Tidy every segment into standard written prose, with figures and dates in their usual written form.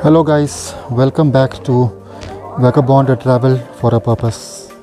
Hello guys, welcome back to Vagabond Travel for a Purpose.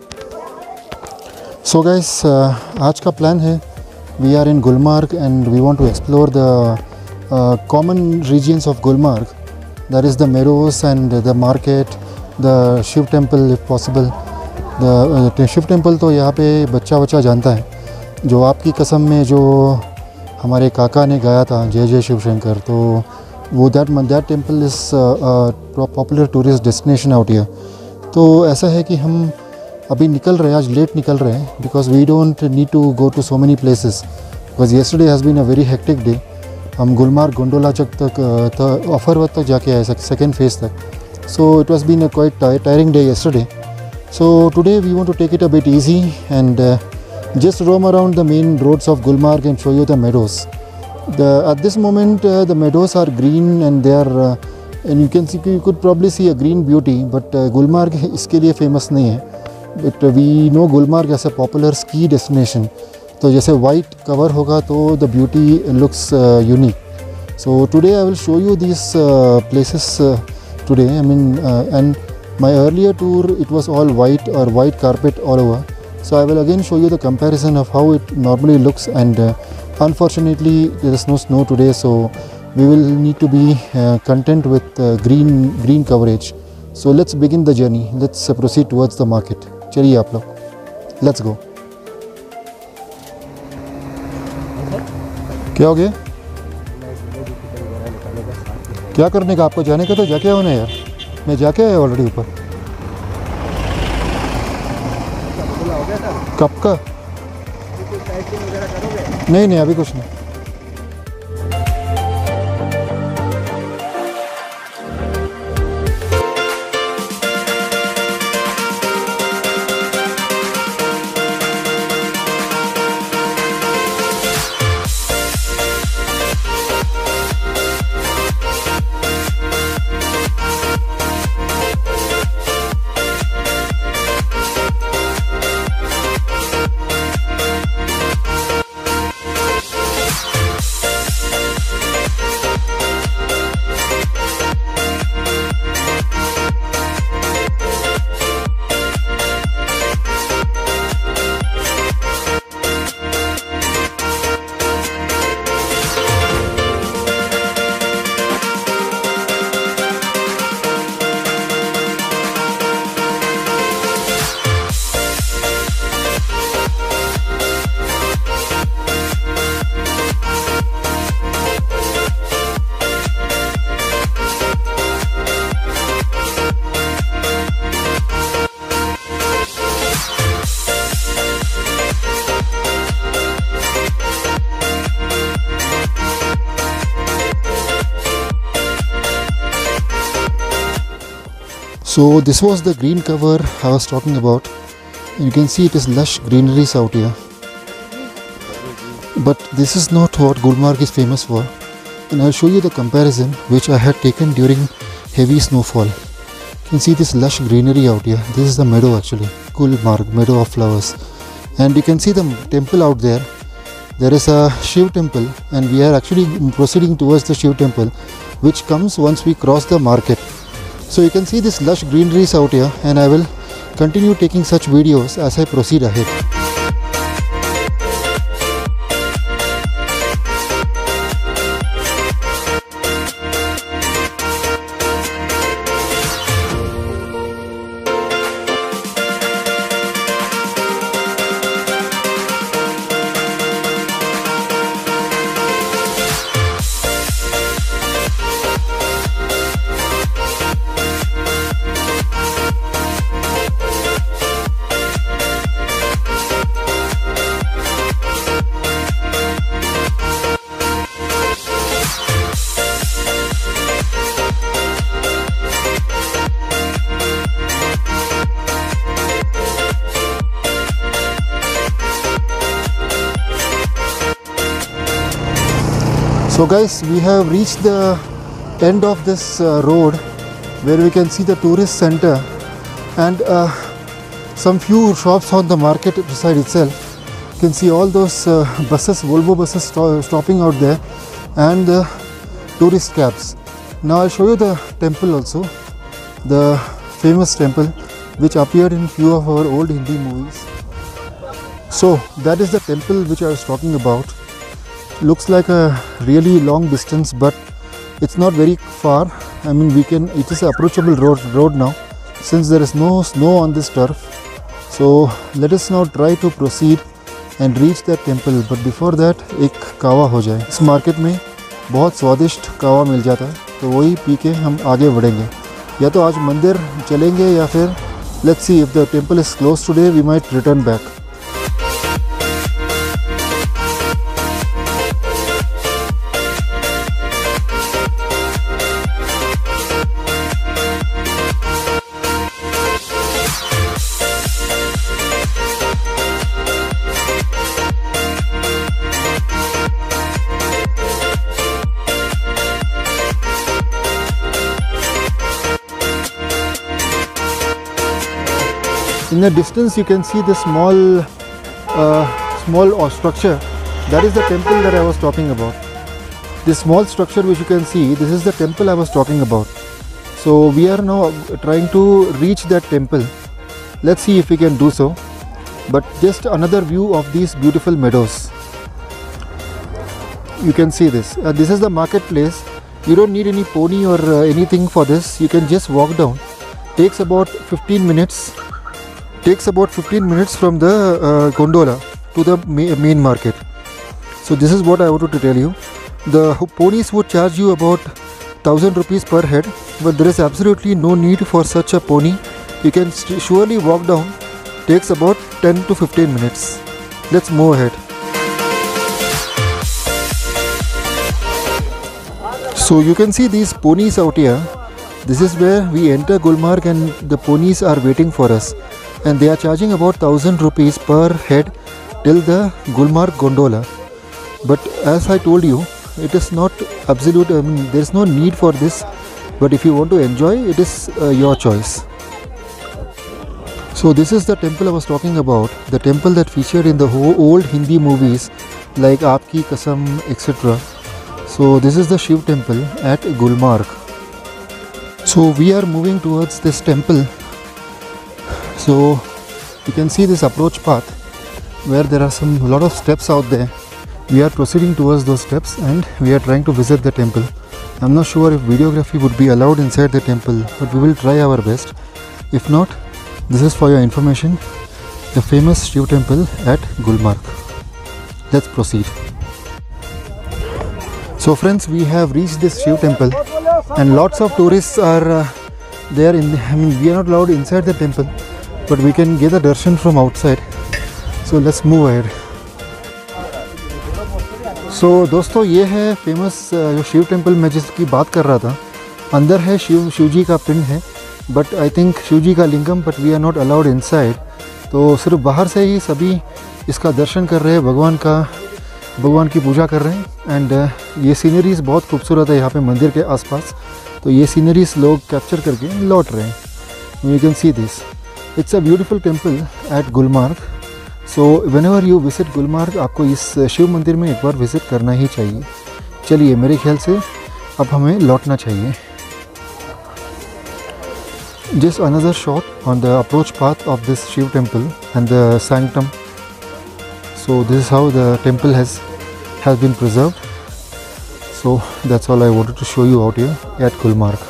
So guys, आज का plan है we are in Gulmarg and we want to explore the common regions of Gulmarg. That is the meadows and the market, the Shiv temple if possible. The Shiv temple तो यहाँ पे बच्चा जानता है, जो आपकी कसम में जो हमारे काका ने गाया था जय जय शिव शंकर, तो वो that temple is popular tourist destination out here. तो ऐसा है कि हम अभी निकल रहे हैं, आज लेट निकल रहे हैं because we don't need to go to so many places because yesterday has been a very hectic day. हम गुलमार्ग गोंडोला तक ऑफरवत तक जाके आए सेकेंड फेज तक. So it was been a quite tiring day yesterday. So today we want to take it a bit easy and just roam around the main roads of Gulmarg and show you the meadows. At this moment the meadows are green and they are and you could probably see a green beauty, but Gulmarg इसके लिए famous नहीं है. But we know Gulmarg as a popular ski destination. तो जैसे white cover होगा तो the beauty looks unique. So today I will show you these places today. I mean and my earlier tour it was all white or white carpet all over. So I will again show you the comparison of how it normally looks, and unfortunately there is no snow today, so we will need to be content with green coverage. So let's begin the journey. Let's proceed towards the market. चलिए आप लोग, let's go. क्या हो गया? क्या करने का? आपको जाने का तो जाके आओ ना यार. मैं जाके आया ऑलरेडी ऊपर. कब का? नहीं अभी कुछ नहीं. So this was the green cover I was talking about. You can see it is lush greeneries out here. But this is not what Gulmarg is famous for. And I'll show you the comparison which I had taken during heavy snowfall. You can see this lush greenery out here. This is the meadow actually, Gulmarg, meadow of flowers. And you can see the temple out there. There is a Shiv temple and we are actually proceeding towards the Shiv temple, which comes once we cross the market. So you can see this lush greeneries out here, and I will continue taking such videos as I proceed ahead. So guys, we have reached the end of this road where we can see the tourist center and some few shops on the market side itself. You can see all those buses, Volvo buses stopping out there, and tourist cabs. Now I'll show you the temple also, the famous temple which appeared in few of our old Hindi movies. So that is the temple which I was talking about. Looks like a really long distance, but it's not very far. I mean, it is an approachable road now, since there is no snow on this turf. So let us now try to proceed and reach that temple. But before that, एक कावा हो जाए. इस market में बहुत स्वादिष्ट कावा मिल जाता है, तो वही पी के हम आगे बढ़ेंगे. या तो आज मंदिर चलेंगे या फिर let's see, if the temple is closed today, we might return back. In the distance you can see the small structure. That is the temple that I was talking about. This small structure which you can see, this is the temple I was talking about. So we are now trying to reach that temple. Let's see if we can do so. But just another view of these beautiful meadows. You can see this. This is the marketplace. You don't need any pony or anything for this. You can just walk down. Takes about 15 minutes. Takes about 15 minutes from the gondola to the main market. So this is what I wanted to tell you. The ponies would charge you about 1000 rupees per head, but there is absolutely no need for such a pony. You can surely walk down. Takes about 10 to 15 minutes. Let's move ahead. So you can see these ponies out here. This is where we enter Gulmarg and the ponies are waiting for us. And they are charging about 1000 rupees per head till the Gulmarg gondola. But as I told you, it is not absolute. I mean, there is no need for this. But if you want to enjoy, it is your choice. So this is the temple I was talking about. The temple that featured in the old Hindi movies like Aapki Kasam, etc. So this is the Shiv temple at Gulmarg. So we are moving towards this temple. So you can see this approach path where there are a lot of steps out there. We are proceeding towards those steps and we are trying to visit the temple. I'm not sure if videography would be allowed inside the temple, but we will try our best. If not, this is for your information, the famous Shiv temple at Gulmarg. Let's proceed. So friends, we have reached this Shiv temple and lots of tourists are there. We are not allowed inside the temple, but we can get the darshan from outside. So let's move ahead. So दोस्तों, ये है famous जो Shiv temple मैं जिसकी बात कर रहा था. अंदर है शिव जी का पिंड है, but I think Shiv ji का lingam, but we are not allowed inside. तो सिर्फ बाहर से ही सभी इसका दर्शन कर रहे हैं, भगवान की पूजा कर रहे हैं. एंड ये सीनरीज बहुत खूबसूरत है यहाँ पे मंदिर के आसपास. तो ये सीनरीज लोग कैप्चर करके लौट रहे हैं. You can see this. It's a beautiful temple at Gulmarg. So whenever you visit Gulmarg, आपको इस शिव मंदिर में एक बार विज़िट करना ही चाहिए. चलिए, मेरे ख्याल से अब हमें लौटना चाहिए. Just another shot on the approach path of this Shiv temple and the sanctum. So this is how the temple has been preserved. So that's all I wanted to show you out here at Gulmarg.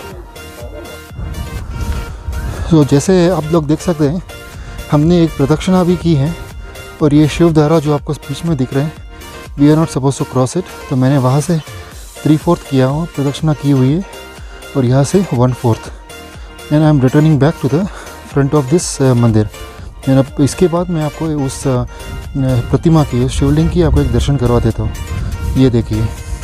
So जैसे आप लोग देख सकते हैं, हमने एक प्रदक्षिणा भी की है. और ये शिव धारा जो आपको बीच में दिख रहे हैं, we are not suppose to cross it. तो मैंने वहाँ से 3/4 किया हुआ प्रदक्षिणा की हुई है और यहाँ से 1/4. And I am returning back to the front of this mandir. And अब इसके बाद मैं आपको उस प्रतिमा की, उस शिवलिंग की आपको एक दर्शन करवा देता हूँ. ये देखिए.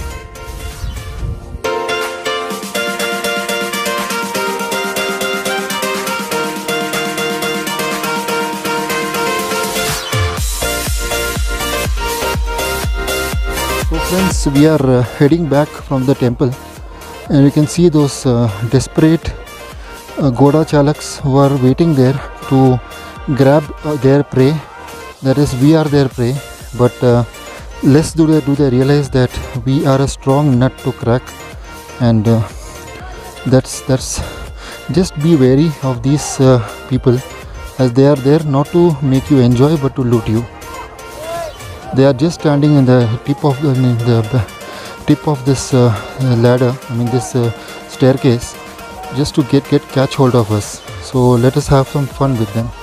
Friends, we are heading back from the temple, and you can see those desperate Goda Chalaks who are waiting there to grab their prey. That is, we are their prey, but less do they realize that we are a strong nut to crack, and That's just be wary of these people, as they are there not to make you enjoy but to loot you. They are just standing in the tip of this ladder, I mean this staircase, just to catch hold of us. So let us have some fun with them.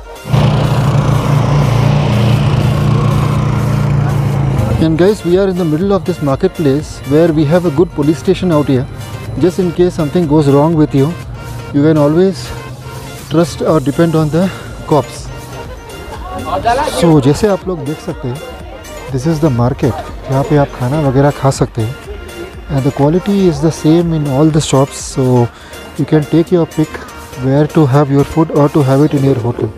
And guys, we are in the middle of this marketplace where we have a good police station out here. Just in case something goes wrong with you, you can always trust or depend on the cops. So जैसे आप लोग देख सकते हैं, this is the market. यहाँ पे आप खाना वगैरह खा सकते हैं. And the quality is the same in all the shops, so you can take your pick where to have your food or to have it in your hotel.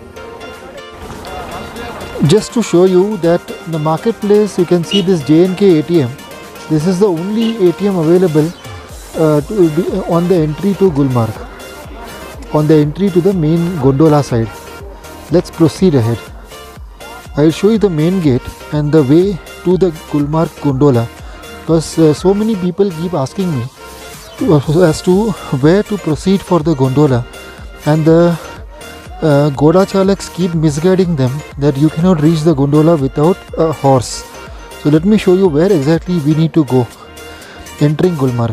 Just to show you that the marketplace, you can see this J&K ATM. This is the only ATM available on the entry to Gulmarg, on the entry to the main gondola side. Let's proceed ahead. I'll show you the main gate and the way to the Gulmarg gondola, because so many people keep asking me as to where to proceed for the gondola, and the Goda Chalaks keep misguiding them that you cannot reach the gondola without a horse. So let me show you where exactly we need to go entering Gulmarg.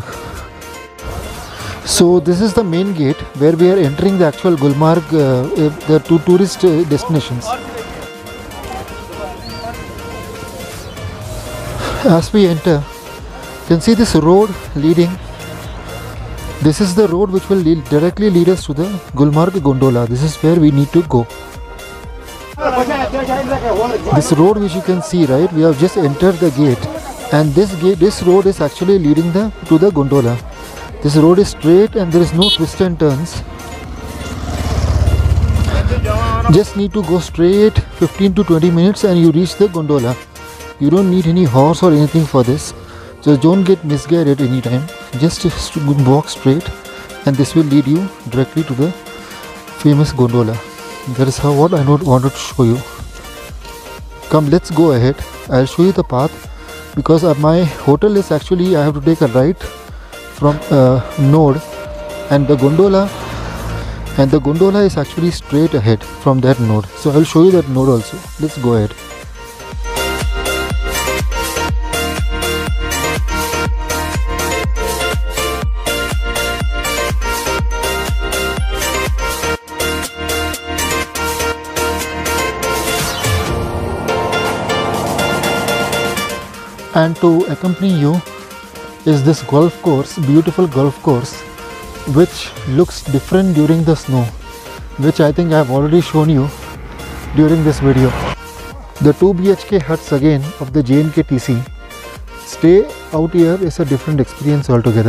So this is the main gate where we are entering the actual Gulmarg, the two tourist destinations. As we enter, you can see this road leading. This is the road which will directly lead us to the Gulmarg gondola. This is where we need to go. This road which you can see, right, we have just entered the gate, and this road is actually leading to the gondola. This road is straight and there is no twists and turns. Just need to go straight 15 to 20 minutes and you reach the gondola. You don't need any horse or anything for this. So don't get misguided anytime. Just walk straight and this will lead you directly to the famous gondola. That is what I wanted to show you. Come, let's go ahead. I'll show you the path, because my hotel is actually, I have to take a right from node, and the gondola is actually straight ahead from that node. So I'll show you that node also. Let's go ahead. And to accompany you is this golf course, beautiful golf course, which looks different during the snow, which I think I have already shown you during this video. The 2 BHK huts again of the J&K TC. Stay out here is a different experience altogether.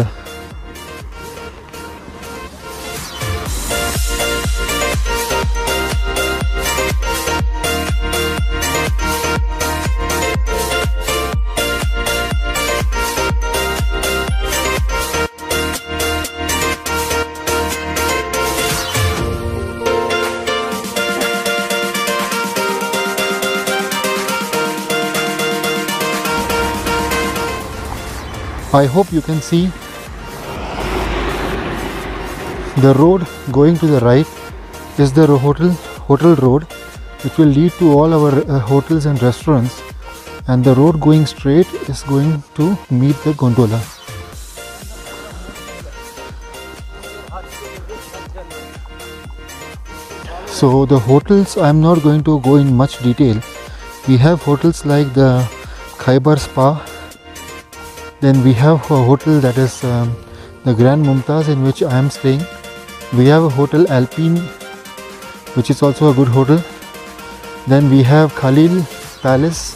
I hope you can see the road going to the right is the hotel road, which will lead to all our hotels and restaurants, and the road going straight is going to meet the gondola. So the hotels, I am not going to go in much detail. We have hotels like the Khaibar Spa. Then we have a hotel that is the Grand Mumtaz, in which I am staying. We have a hotel Alpine, which is also a good hotel. Then we have Khalil Palace.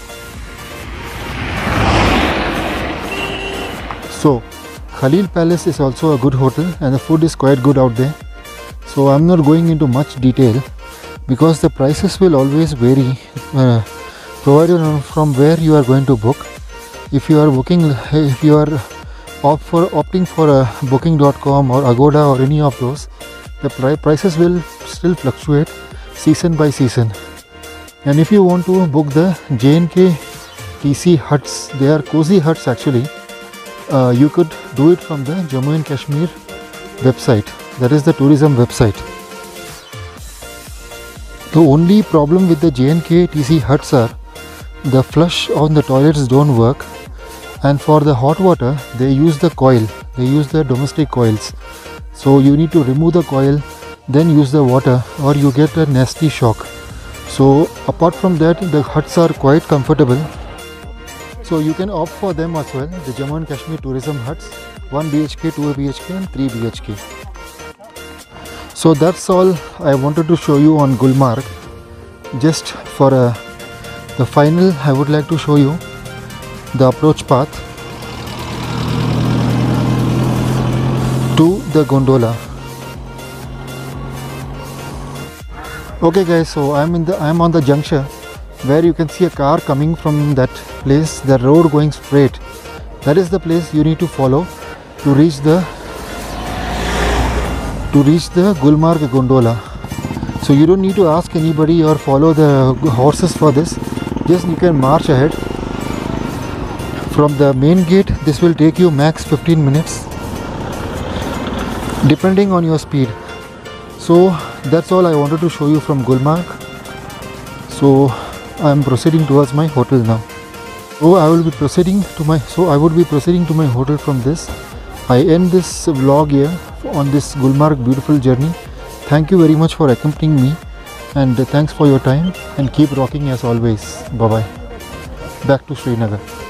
So Khalil Palace is also a good hotel and the food is quite good out there. So I'm not going into much detail because the prices will always vary provided from where you are going to book. If you are opting for a booking.com or Agoda or any of those, the prices will still fluctuate season by season. And if you want to book the J&K TC huts, they are cozy huts actually. You could do it from the Jammu and Kashmir website. That is the tourism website. The only problem with the JNK-TC huts are the flush on the toilets don't work, and for the hot water they use the coil, they use the domestic coils. So you need to remove the coil, then use the water, or you get a nasty shock. So apart from that, the huts are quite comfortable. So you can opt for them as well, the Jammu and Kashmir tourism huts, 1 BHK, 2 BHK and 3 BHK. So that's all I wanted to show you on Gulmarg. Just for the final, I would like to show you the approach path to the gondola. Okay guys, so I'm on the junction where you can see a car coming from that place, the road going straight. That is the place you need to follow to reach the Gulmarg gondola. So you don't need to ask anybody or follow the horses for this. Just you can march ahead. From the main gate, this will take you max 15 minutes depending on your speed. So that's all I wanted to show you from Gulmarg. So I am proceeding towards my hotel now. So I would be proceeding to my hotel from this. I end this vlog here on this Gulmarg beautiful journey. Thank you very much for accompanying me, and thanks for your time, and keep rocking as always. Bye bye. Back to Srinagar.